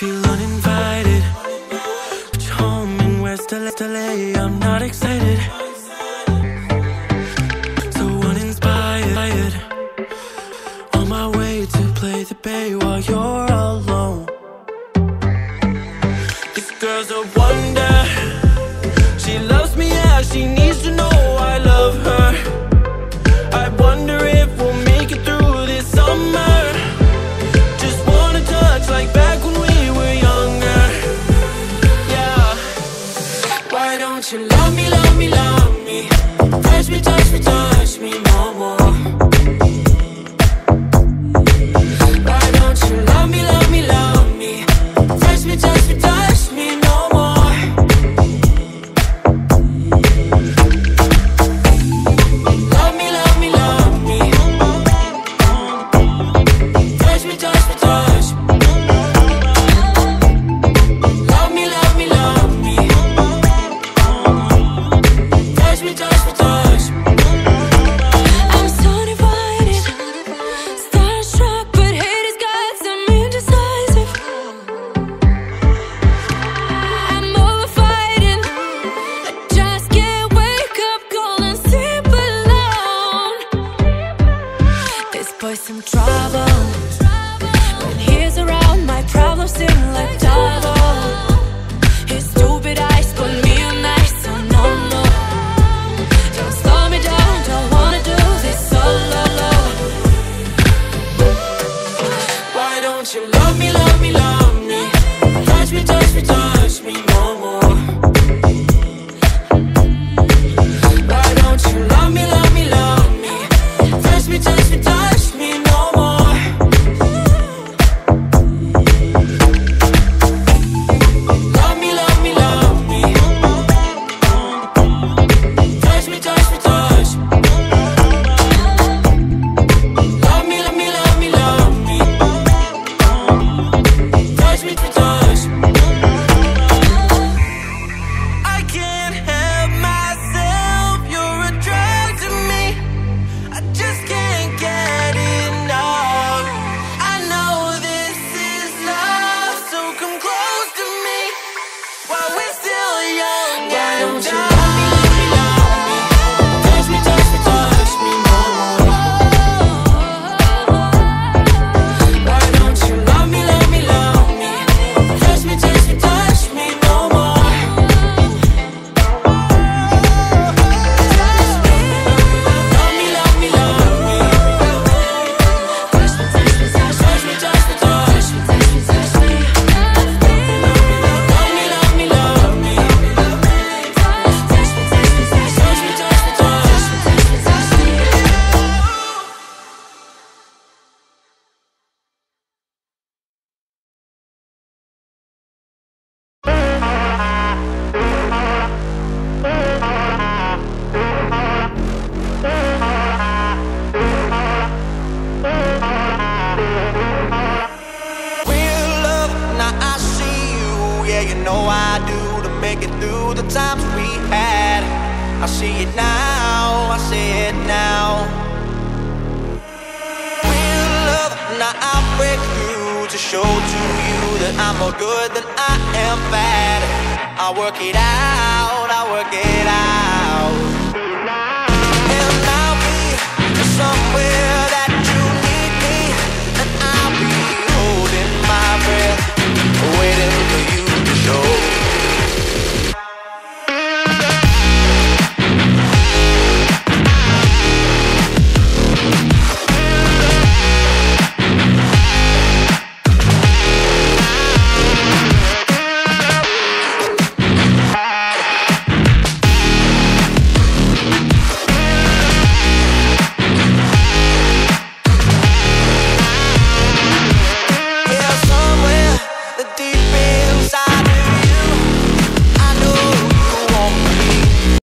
feel uninvited, but you're home in West LA. I'm not excited, so uninspired. On my way to play the bay while you're alone. This girl's a wonder. She loves me, yeah, she needs to know I love her. I wonder if we'll make it through this summer. Just wanna touch like back when we were younger. Yeah. Why don't you love me, love me, love me? Touch me, touch me, touch me no more. Why don't you love me, love me, love me? Touch me, touch me, touch me no more. Love me, love me, love me. Touch me, touch me, touch me. Love me, love me, love me. Touch me, touch me, touch me. I'm so divided, starstruck, but hate has got some indecisive. I'm over fighting, I just can't wake up cold and sleep alone. This boy's some trouble. When he's around, my problems seem like double. His stupid eyes put me on ice, so no, no. Don't slow me down, don't wanna do this solo. Why don't you love me, love me, love me? Touch me, touch me, touch me no more. Why don't you love me, love me, love me? Touch me, touch me, touch me no more. Love me, love me, love me. Touch me, touch me, touch me. Love me, love me, love me, love me. Touch me, touch me. I can't help myself, you're a drug to me. I just can't get enough. I know this is love, so come close to me while we're still young. Why don't you love me, love me, love me? Touch me, touch me, touch me no more. Why don't you love me, love me, love me? Touch me, touch me, touch me no more. Love me, love me, love me. Touch me, touch me, touch me, touch me, touch me, touch me, touch me. Love me, love me, love me. Touch me, touch me, touch me, touch me, touch me, touch me. Real love, now I see you. Yeah, you know I do, to make it through the times we had. I see it now, I see it now. Real love, now I break through to show to you that I'm more good than I am bad. I work it out, I work it out.